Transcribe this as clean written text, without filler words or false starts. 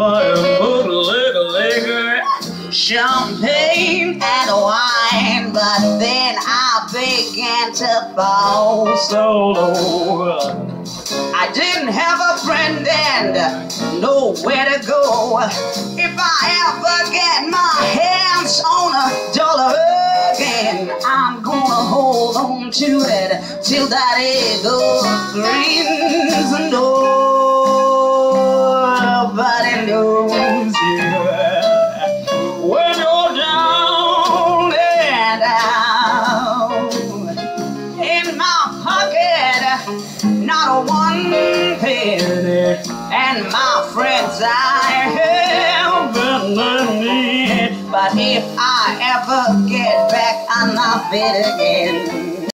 liquor, champagne and wine, but then I began to fall so low. I didn't have a friend and nowhere to go. If I ever get my hands on a dollar again, I'm gonna hold on to it till that eagle grins and nobody knows you. When you're down and out, in my pocket, not a one penny, and my friends I haven't need. But if I ever get back, I'm not fit again.